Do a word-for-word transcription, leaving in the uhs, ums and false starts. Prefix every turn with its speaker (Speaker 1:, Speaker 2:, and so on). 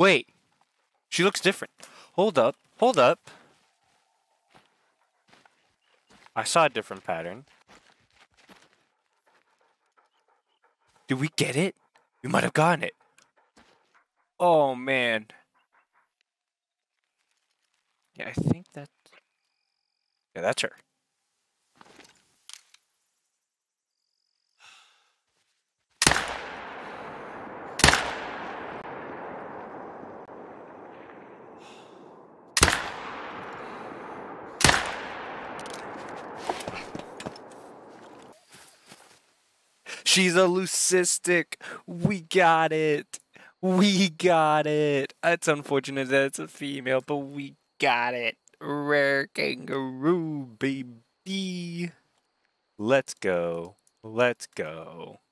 Speaker 1: Wait. She looks different. Hold up. Hold up. I saw a different pattern. Did we get it? We might have gotten it. Oh, man. Yeah, I think that... Yeah, that's her. She's a Leucistic. We got it. We got it. It's unfortunate that it's a female, but we got it. Rare kangaroo, baby. Let's go. Let's go.